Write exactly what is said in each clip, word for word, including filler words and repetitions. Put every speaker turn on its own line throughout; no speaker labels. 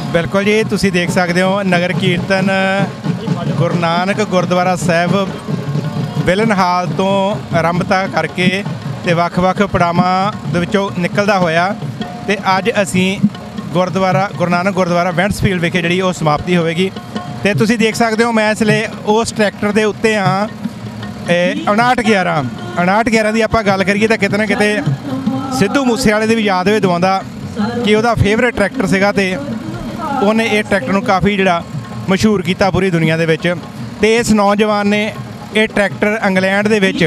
बिल्कुल जी, तुसी देख सकते हो नगर कीर्तन गुरु नानक गुरुद्वारा साहिब विलन हाल तो आरंभता करके ते ਵੱਖ-ਵੱਖ ਪੜਾਵਾਂ ਦੇ ਵਿੱਚੋਂ ਨਿਕਲਦਾ ਹੋਇਆ ਤੇ ਅੱਜ ਅਸੀਂ ਗੁਰਦੁਆਰਾ ਗੁਰੂ ਨਾਨਕ ਗੁਰਦੁਆਰਾ ਵੈਂਟਸਫੀਲਡ ਵਿਖੇ ਜਿਹੜੀ ਉਹ ਸਮਾਪਤੀ ਹੋਵੇਗੀ। ਤੇ ਤੁਸੀਂ ਦੇਖ ਸਕਦੇ ਹੋ ਮੈਂ ਇਸ ਲਈ ਉਸ ਟਰੈਕਟਰ ਦੇ ਉੱਤੇ ਹਾਂ ਉਣਾਹਠ ਗਿਆਰਾਂ ਉਣਾਹਠ ਗਿਆਰਾਂ ਦੀ ਆਪਾਂ ਗੱਲ ਕਰੀਏ ਤਾਂ ਕਿਤੇ ਨਾ ਕਿਤੇ ਸਿੱਧੂ ਮੂਸੇਵਾਲੇ ਦੀ ਵੀ ਯਾਦ ਹੋਵੇ ਦਵਾਉਂਦਾ ਕਿ ਉਹਦਾ ਫੇਵਰੇਟ ਟਰੈਕਟਰ ਸੀਗਾ ਤੇ ਉਹਨੇ ਇਹ ਟਰੈਕਟਰ ਨੂੰ ਕਾਫੀ ਜਿਹੜਾ ਮਸ਼ਹੂਰ ਕੀਤਾ ਪੂਰੀ ਦੁਨੀਆ ਦੇ ਵਿੱਚ। ਤੇ ਇਸ ਨੌਜਵਾਨ ਨੇ ਇਹ ਟਰੈਕਟਰ ਇੰਗਲੈਂਡ ਦੇ ਵਿੱਚ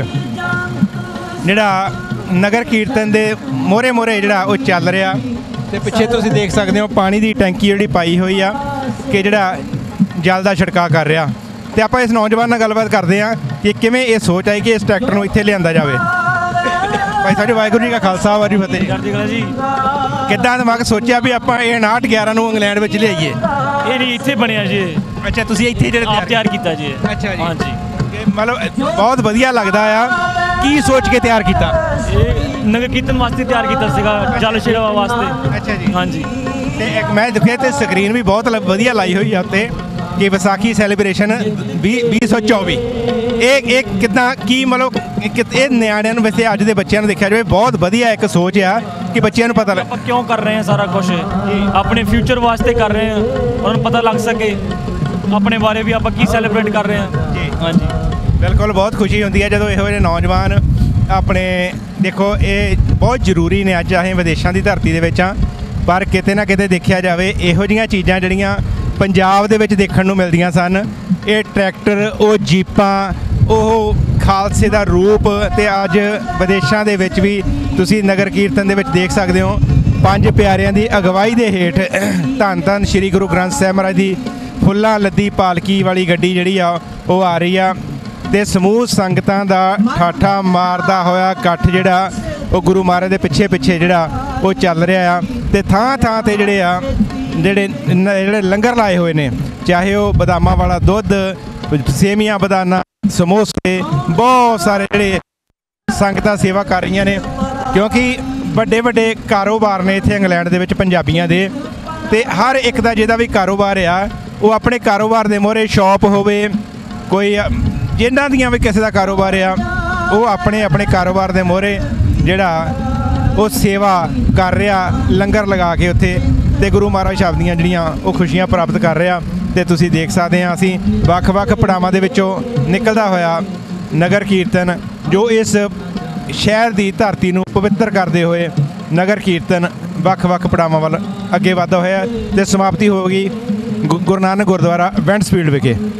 ਜਿਹੜਾ ਨਗਰ ਕੀਰਤਨ ਦੇ ਮੋਹਰੇ ਮੋਹਰੇ ਜਿਹੜਾ ਉਹ ਚੱਲ ਰਿਹਾ ਤੇ ਪਿੱਛੇ ਤੁਸੀਂ ਦੇਖ ਸਕਦੇ ਹੋ ਪਾਣੀ ਦੀ ਟੈਂਕੀ ਜਿਹੜੀ ਪਾਈ ਹੋਈ ਆ ਕਿ ਜਿਹੜਾ ਜਲ ਦਾ ਛਿੜਕਾਅ ਕਰ ਰਿਹਾ। ਤੇ ਆਪਾਂ ਇਸ ਨੌਜਵਾਨ ਨਾਲ ਗੱਲਬਾਤ ਕਰਦੇ ਹਾਂ ਕਿ ਕਿਵੇਂ ਇਹ ਸੋਚ ਆਈ ਕਿ ਇਸ ਟਰੈਕਟਰ ਨੂੰ ਇੱਥੇ ਲਿਆਂਦਾ ਜਾਵੇ। ਭਾਈ ਸਾਹਿਬ ਵਾਹਿਗੁਰੂ ਜੀ ਕਾ ਖਾਲਸਾ ਵਾਹਿਗੁਰੂ ਜੀ ਕੀ ਫਤਿਹ ਜੀ। ਕਿੱਦਾਂ ਦਿਮਾਗ ਸੋਚਿਆ ਵੀ ਆਪਾਂ ਇਹ ਉਣਾਹਠ ਗਿਆਰਾਂ ਨੂੰ ਇੰਗਲੈਂਡ ਵਿੱਚ ਲਿਆਈਏ?
ਇਹ ਨਹੀਂ ਇੱਥੇ ਬਣਿਆ ਜੀ।
ਅੱਛਾ, ਤੁਸੀਂ ਇੱਥੇ ਜਿਹੜੇ
ਤਿਆਰ ਕੀਤਾ ਜੀ?
ਅੱਛਾ ਜੀ,
ਹਾਂਜੀ।
ਮਤਲਬ ਬਹੁਤ ਵਧੀਆ ਲੱਗਦਾ ਆ। ਕੀ ਸੋਚ ਕੇ ਤਿਆਰ ਕੀਤਾ?
ਇਹ ਨਗਰ ਕੀਰਤਨ ਵਾਸਤੇ ਤਿਆਰ ਕੀਤਾ ਸੀਗਾ, ਜਲ ਛਿੜਕਾਅ ਵਾਸਤੇ।
ਅੱਛਾ ਜੀ, ਹਾਂਜੀ। ਤੇ ਇੱਕ ਮੈਂ ਦੇਖਿਆ ਤੇ ਸਕਰੀਨ ਵੀ ਬਹੁਤ ਵਧੀਆ ਲਾਈ ਹੋਈ ਆ ਉੱਤੇ ਕਿ ਵਿਸਾਖੀ ਸੈਲੀਬ੍ਰੇਸ਼ਨ ਵੀਹ ਸੌ ਚੌਵੀ। ਇਹ ਇਹ ਕਿੱਦਾਂ ਕੀ ਮਤਲਬ ਇਹ ਨਿਆਣਿਆਂ ਨੂੰ ਵੈਸੇ ਅੱਜ ਦੇ ਬੱਚਿਆਂ ਨੂੰ ਦੇਖਿਆ ਜਾਵੇ ਬਹੁਤ ਵਧੀਆ ਇੱਕ ਸੋਚ ਆ ਕਿ ਬੱਚਿਆਂ ਨੂੰ ਪਤਾ ਲੱਗ
ਆਪਾਂ ਕਿਉਂ ਕਰ ਰਹੇ ਹਾਂ ਸਾਰਾ ਕੁਝ, ਆਪਣੇ ਫਿਊਚਰ ਵਾਸਤੇ ਕਰ ਰਹੇ ਹਾਂ, ਉਹਨਾਂ ਨੂੰ ਪਤਾ ਲੱਗ ਸਕੇ ਆਪਣੇ ਬਾਰੇ ਵੀ ਆਪਾਂ ਕੀ ਸੈਲੀਬ੍ਰੇਟ ਕਰ ਰਹੇ ਹਾਂ ਜੀ। ਹਾਂਜੀ, ਬਿਲਕੁਲ।
ਬਹੁਤ ਖੁਸ਼ੀ ਹੁੰਦੀ ਹੈ ਜਦੋਂ ਇਹੋ ਜਿਹੇ ਨੌਜਵਾਨ ਆਪਣੇ ਦੇਖੋ ਇਹ ਬਹੁਤ ਜ਼ਰੂਰੀ ਨੇ। ਅੱਜ ਅਸੀਂ ਵਿਦੇਸ਼ਾਂ ਦੀ ਧਰਤੀ ਦੇ ਵਿੱਚ ਹਾਂ ਪਰ ਕਿਤੇ ਨਾ ਕਿਤੇ ਦੇਖਿਆ ਜਾਵੇ ਇਹੋ ਜਿਹੀਆਂ ਚੀਜ਼ਾਂ ਜਿਹੜੀਆਂ ਪੰਜਾਬ ਦੇ ਵਿੱਚ ਦੇਖਣ ਨੂੰ ਮਿਲਦੀਆਂ ਸਨ, ਇਹ ਟਰੈਕਟਰ, ਉਹ ਜੀਪਾਂ, ਉਹ ਖਾਲਸੇ ਦਾ ਰੂਪ, ਤੇ ਅੱਜ ਵਿਦੇਸ਼ਾਂ ਦੇ ਵਿੱਚ ਵੀ ਤੁਸੀਂ ਨਗਰ ਕੀਰਤਨ ਦੇ ਵਿੱਚ ਦੇਖ ਸਕਦੇ ਹੋ ਪੰਜ ਪਿਆਰਿਆਂ ਦੀ ਅਗਵਾਈ ਦੇ ਹੇਠ ਧੰਨ ਧੰਨ ਸ਼੍ਰੀ ਗੁਰੂ ਗ੍ਰੰਥ ਸਾਹਿਬ ਮਹਾਰਾਜ ਦੀ ਫੁੱਲਾਂ ਲੱਦੀ ਪਾਲਕੀ ਵਾਲੀ ਗੱਡੀ ਜਿਹੜੀ ਆ ਉਹ ਆ ਰਹੀ ਆ ਤੇ ਸਮੂਹ ਸੰਗਤਾਂ ਦਾ ਠਾਠਾ ਮਾਰਦਾ ਹੋਇਆ ਇਕੱਠ ਜਿਹੜਾ ਉਹ ਗੁਰੂ ਮਹਾਰਾਜ ਦੇ ਪਿੱਛੇ ਪਿੱਛੇ ਜਿਹੜਾ ਉਹ ਚੱਲ ਰਿਹਾ ਆ। ਤੇ ਥਾਂ ਥਾਂ 'ਤੇ ਜਿਹੜੇ ਆ ਜਿਹੜੇ ਜਿਹੜੇ ਲੰਗਰ ਲਾਏ ਹੋਏ ਨੇ, ਚਾਹੇ ਉਹ ਬਦਾਮਾਂ ਵਾਲਾ ਦੁੱਧ, ਸੇਵੀਆਂ, ਬਦਾਨਾ, ਸਮੋਸੇ, ਬਹੁਤ ਸਾਰੇ ਜਿਹੜੇ ਸੰਗਤਾਂ ਸੇਵਾ ਕਰ ਰਹੀਆਂ ਨੇ ਕਿਉਂਕਿ ਵੱਡੇ ਵੱਡੇ ਕਾਰੋਬਾਰ ਨੇ ਇੱਥੇ ਇੰਗਲੈਂਡ ਦੇ ਵਿੱਚ ਪੰਜਾਬੀਆਂ ਦੇ। ਤੇ ਹਰ ਇੱਕ ਦਾ ਜਿਹਦਾ ਵੀ ਕਾਰੋਬਾਰ ਆ ਉਹ ਆਪਣੇ ਕਾਰੋਬਾਰ ਦੇ ਮੂਹਰੇ ਸ਼ਾਪ ਹੋਵੇ, ਕੋਈ ਜਿਨ੍ਹਾਂ ਦੀਆਂ ਵੀ ਕਿਸੇ ਦਾ ਕਾਰੋਬਾਰ ਆ ਉਹ ਆਪਣੇ ਆਪਣੇ ਕਾਰੋਬਾਰ ਦੇ ਮੂਹਰੇ ਜਿਹੜਾ ਉਹ ਸੇਵਾ ਕਰ ਰਿਹਾ ਲੰਗਰ ਲਗਾ ਕੇ ਉੱਥੇ, ਤੇ ਗੁਰੂ ਮਹਾਰਾਜ ਸਾਹਿਬ ਦੀਆਂ ਜਿਹੜੀਆਂ ਉਹ ਖੁਸ਼ੀਆਂ ਪ੍ਰਾਪਤ ਕਰ ਰਿਹਾ। ਤੇ ਤੁਸੀਂ ਦੇਖ ਸਕਦੇ ਹਾਂ ਅਸੀਂ ਵੱਖ-ਵੱਖ ਪੜਾਵਾਂ ਦੇ ਵਿੱਚੋਂ ਨਿਕਲਦਾ ਹੋਇਆ ਨਗਰ ਕੀਰਤਨ ਜੋ ਇਸ ਸ਼ਹਿਰ ਦੀ ਧਰਤੀ ਨੂੰ ਪਵਿੱਤਰ ਕਰਦੇ ਹੋਏ ਨਗਰ ਕੀਰਤਨ ਵੱਖ-ਵੱਖ ਪੜਾਵਾਂ ਵੱਲ ਅੱਗੇ ਵਧਦਾ ਹੋਇਆ ਤੇ ਸਮਾਪਤੀ ਹੋ ਗਈ ਗੁਰੂ ਨਾਨਕ ਗੁਰਦੁਆਰਾ ਵੈਂਟਸਫੀਲਡ ਵਿਖੇ।